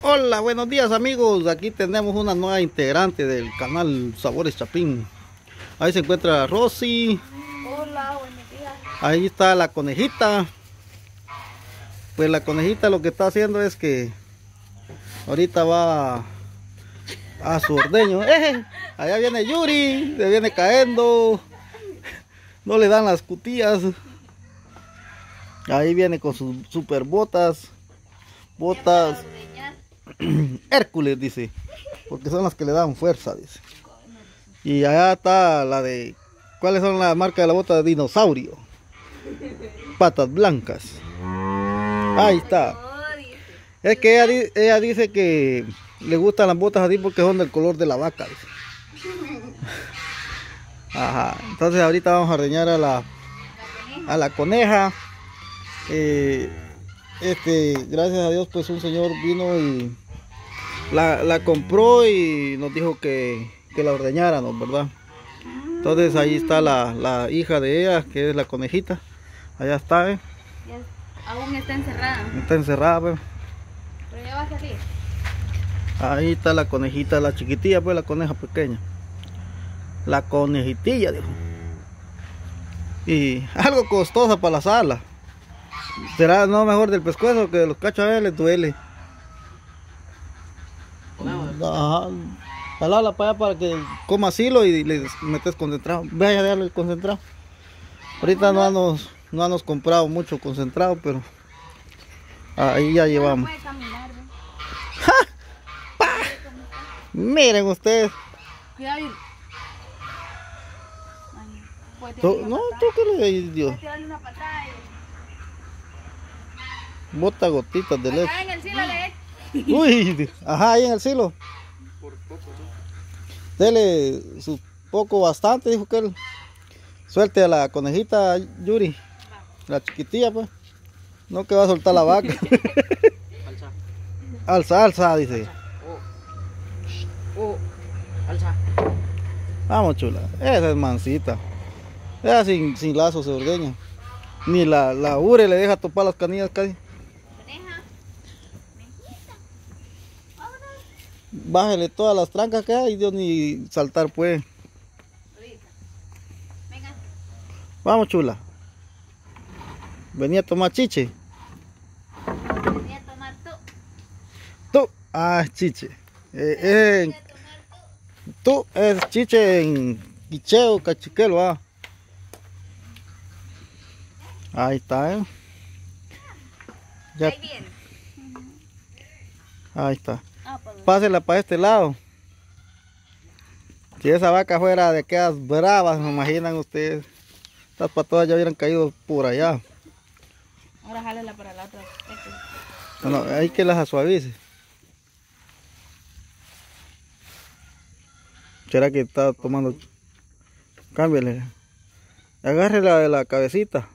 Hola, buenos días amigos. Aquí tenemos una nueva integrante del canal Sabores Chapín. Ahí se encuentra Rosy. Hola, buenos días. Ahí está la conejita. Pues la conejita lo que está haciendo es que ahorita va a su ordeño. Allá viene Yuri, le viene cayendo. No le dan las cutillas. Ahí viene con sus super botas. Botas Hércules, dice. Porque son las que le dan fuerza, dice. Y allá está la de... ¿Cuáles son las marcas de la bota de dinosaurio? Patas blancas. Ahí está. Es que ella dice que le gustan las botas así porque son del color de la vaca, dice. Ajá. Entonces ahorita vamos a ordeñar a la coneja. Gracias a Dios, pues un señor vino y la compró y nos dijo que la ordeñáramos, ¿verdad? Entonces ahí está la hija de ella, que es la conejita. Allá está, ¿eh? Aún está encerrada. Está encerrada, pues. Pero ya va a salir. Ahí está la conejita, la chiquitilla, pues la coneja pequeña. La conejitilla, dijo. Y algo costosa para la sala. Será no mejor del pescuezo, que los cachos a él les duele. Ajá. Jalala para allá para que coma asilo y le metes concentrado. Vaya a darle el concentrado. Ahorita no hemos comprado mucho concentrado, pero ahí ya llevamos. No puede caminar, ¿no? Miren ustedes. Cuidado, Yuri. No, tú que le Dios. Puedes tirarle una patada. Bota gotitas de leche. Acá en el cielo le Uy, ajá, ahí en el silo. Dele su poco bastante, dijo que él. Suelte a la conejita, Yuri. La chiquitilla, pues. No que va a soltar la vaca. Alza, alza, dice. alza. Vamos, chula. Esa es mansita. Esa sin lazo se ordeña. Ni la ure le deja topar las canillas casi. Bájale todas las trancas que hay, Dios, ni saltar puede. Venga. Vamos, chula. Venía a tomar chiche. Venía a tomar tú. Tú, chiche. Tú es chiche en quicheo, cachiquelo, Ahí está, Ya. Ahí viene. Ahí está. Pues, Pásela para este lado. Si esa vaca fuera de aquellas bravas, me imaginan ustedes. Estas patodas ya hubieran caído por allá. ahora jálela para la otra. Bueno, hay que las suavice. ¿Será que está tomando? Cámbiale. Agárrela de la cabecita.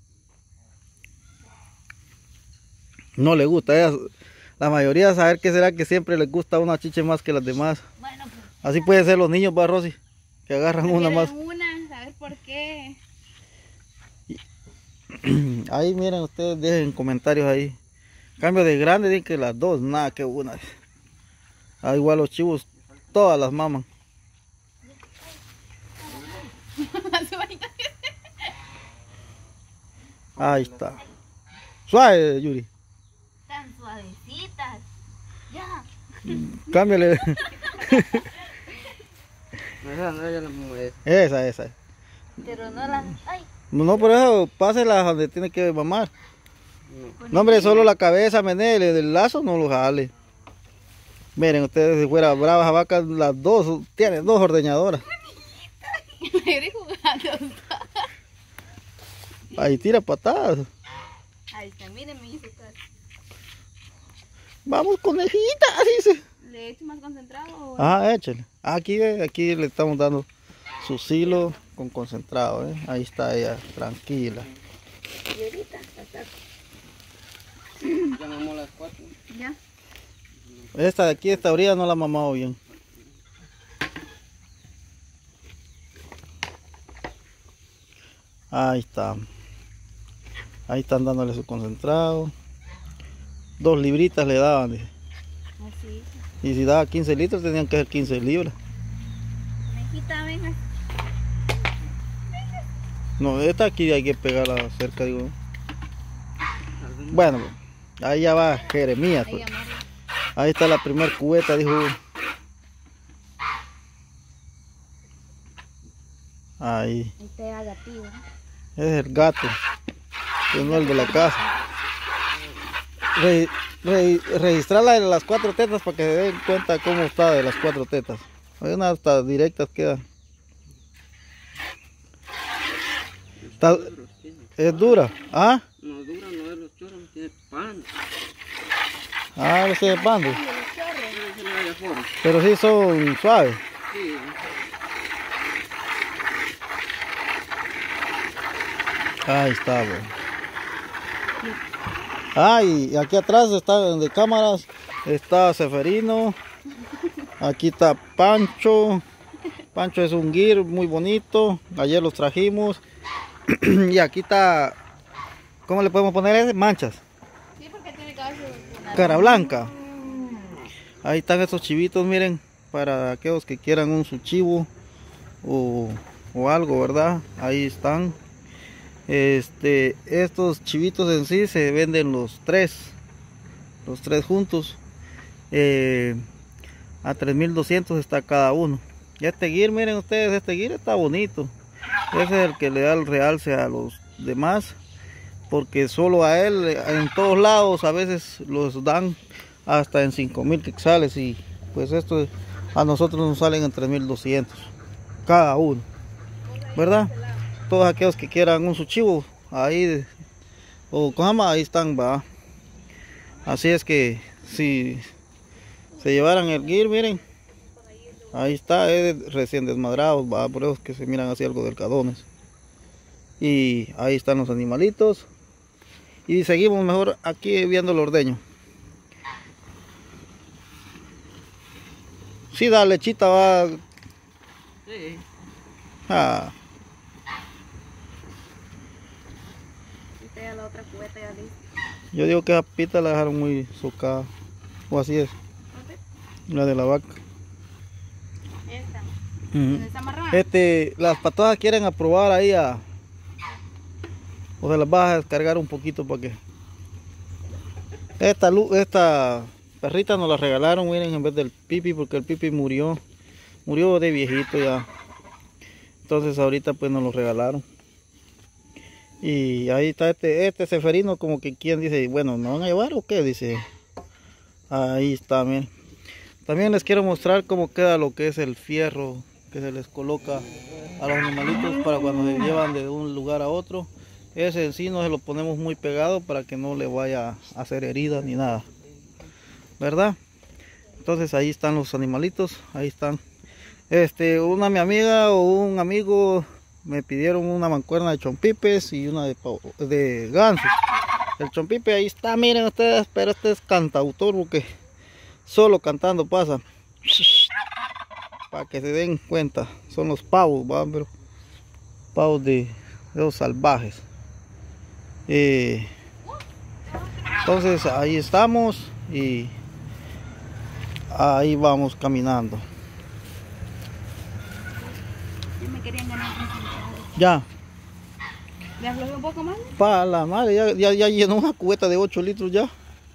No le gusta. La mayoría saber que será que siempre les gusta una chiche más que las demás. Bueno, pues. Así pueden ser los niños, va, Rosy, que agarran una más. A ver por qué. Ahí miren ustedes, dejen comentarios ahí. Cambio de grande, dicen que las dos, nada que una. Igual los chivos, todas las maman. Ahí está. Suave, Yuri. Tan suavecitas. Ya. Cámbiale. Esa. Pero no las. Ay. No, por eso pásela donde tiene que mamar. No, hombre, solo la cabeza, menele, del lazo no lo jale. Miren, ustedes si fuera bravas vacas, las dos, tienen dos ordeñadoras. Ahí tira patadas. Ahí está, miren, me hizo caso. Vamos, conejita, dice. ¿Le echo más concentrado? Échale. Aquí le estamos dando su silo con concentrado, Ahí está ella, tranquila. Y ahorita, Ya mamó las 4. ya. Esta de aquí, esta orilla no la ha mamado bien. Ahí está. Ahí están dándole su concentrado. 2 libritas le daban, dice. Así. Y si daba 15 litros, tenían que ser 15 libras. Mejita, venga. No, esta aquí hay que pegarla cerca, digo. Bueno, ahí ya va Jeremías. Ahí Pues. amarra. Ahí está la primer cubeta, dijo. Ahí. Ahí te da gatillo. Ese es el gato, que no el de la casa. Registrarla de las 4 tetas para que se den cuenta cómo está de las 4 tetas. Hay unas hasta directas quedan. Es dura. ¿Ah? No dura, no es los chorros, tiene pan. Ah, ese es pan. Ese no hay afuera. Pero sí son suaves. Sí. Ahí está, güey. Ah, y aquí atrás está de cámaras, está Seferino. Aquí está Pancho. Pancho es un guir muy bonito. Ayer los trajimos. Y aquí está, ¿cómo le podemos poner ese? Manchas. Sí, porque tiene cabello. Cara blanca. Ahí están estos chivitos, miren, para aquellos que quieran un su chivo o algo, ¿verdad? Ahí están. Estos chivitos en sí se venden los tres juntos. A 3,200 está cada uno. Y este guir, miren ustedes, este guir está bonito. Ese es el que le da el realce a los demás, porque solo a él en todos lados a veces los dan hasta en 5,000 quetzales, y pues esto a nosotros nos salen en 3,200 cada uno, ¿verdad? Todos aquellos que quieran un su chivo ahí o cama, ahí están, va. Así es que si se llevaran el guir, miren, ahí está, es recién desmadrado, va, por eso es que se miran así algo delgadones. Y ahí están los animalitos. Y seguimos mejor aquí viendo el ordeño. Sí, da lechita, va. Sí. Ah, Y te da la otra cubeta ya lista. yo digo que esa pita la dejaron muy socada. O así es, la de la vaca. Esta. Ujú. ¿Dónde está amarrada? Las patojas quieren aprobar ahí o se las vas a descargar un poquito para que esta perrita nos la regalaron, miren, en vez del Pipi, porque el Pipi murió de viejito ya. Entonces ahorita pues nos lo regalaron. Y ahí está este Seferino, como que quien dice, bueno, ¿me van a llevar o qué? Dice. Ahí está, miren. También les quiero mostrar cómo queda lo que es el fierro que se les coloca a los animalitos para cuando se llevan de un lugar a otro. Ese en sí no se lo ponemos muy pegado para que no le vaya a hacer heridas ni nada, ¿verdad? Entonces ahí están los animalitos, ahí están. Mi amiga o un amigo me pidieron una mancuerna de chompipes y una de gansos. El chompipe ahí está, miren ustedes, pero este es cantautor porque solo cantando pasa. Para que se den cuenta, son los pavos, ¿va? Pero pavos de los salvajes. Entonces ahí estamos y ahí vamos caminando. Ya me querían ganar concentrado. Ya, ¿Le aflojé un poco más? para la madre, ya llenó una cubeta de 8 litros ya.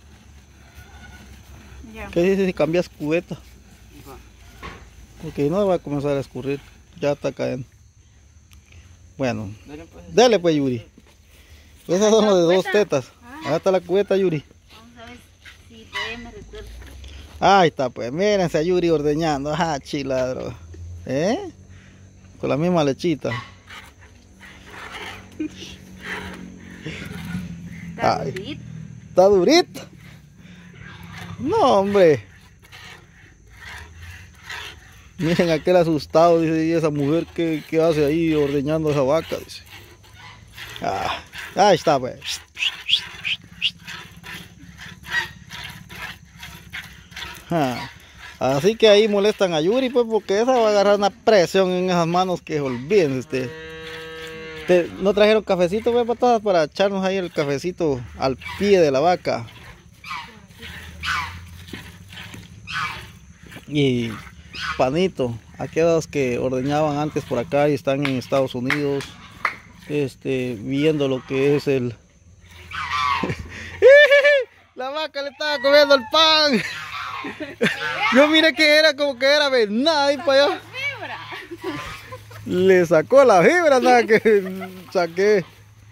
Ya. ¿Qué dices si cambias cubeta? Porque no va a comenzar a escurrir, ya está cayendo. Bueno, dale pues, Yuri. Esas son las de 2 tetas. Ahí está la cubeta, Yuri. Vamos a ver si todavía me recuerdo. Ahí está pues, mírense a Yuri ordeñando. Ajá, chiladro. Con la misma lechita. Está Ay. durito. ¿Está durita? No, hombre. Miren aquel asustado, dice, ¿y esa mujer qué hace ahí ordeñando esa vaca? Dice. Ahí está pues. Así que ahí molestan a Yuri pues, porque esa va a agarrar una presión en esas manos que olviden. ¿No trajeron cafecito pues, patadas, para echarnos ahí el cafecito al pie de la vaca? Y panito, aquellos que ordeñaban antes por acá y están en Estados Unidos, viendo lo que es el... La vaca le estaba comiendo el pan. Yo miré que era como que era venada ahí para allá. Le sacó la fibra, nada que saqué.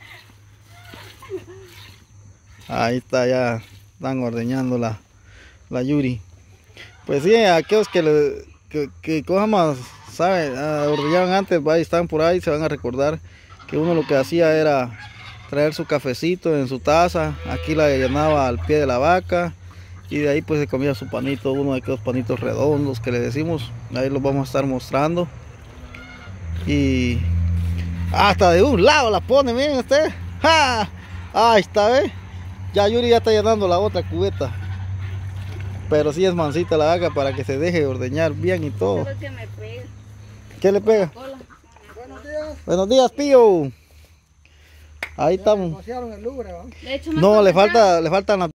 Ahí está, ya están ordeñando la Yuri. Pues sí, aquellos que cosas más, ¿saben? Ordeñaban antes, ahí están por ahí, se van a recordar que uno lo que hacía era traer su cafecito en su taza, aquí la llenaba al pie de la vaca y de ahí pues se comía su panito, uno de aquellos panitos redondos que le decimos. Ahí los vamos a estar mostrando. Y hasta de un lado la pone, miren ustedes. ¡Ja! Ahí está, ¿ves? Ya Yuri ya está llenando la otra cubeta. Pero sí es mansita la vaca para que se deje ordeñar bien y todo. Que me pega. ¿Qué le pega? Buenos días. Buenos días, Pío. Ahí estamos. Vaciaron el lugre, ¿va? De hecho, No, le faltan las